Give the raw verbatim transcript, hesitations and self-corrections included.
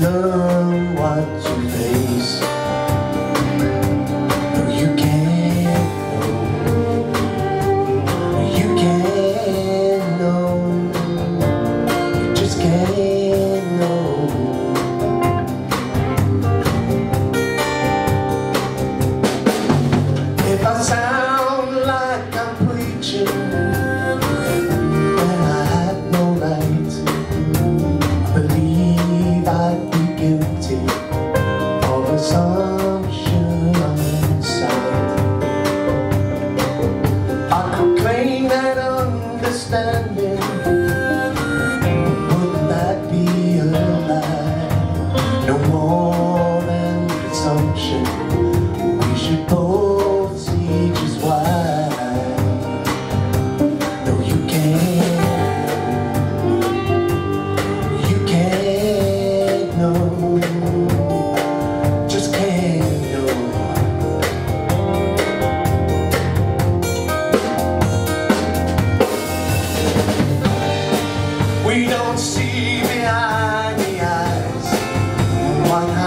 learn what you face. No, you can't know. You can't know. You just can't know. If I sound like I'm preaching, and I had no right, I believe I'd be guilty of assumption on sight. I could claim that understanding, wouldn't that be a lie? No more than presumption, we should both see just why. No, you can't, you can't know, just can't know. We don't see behind the eyes, one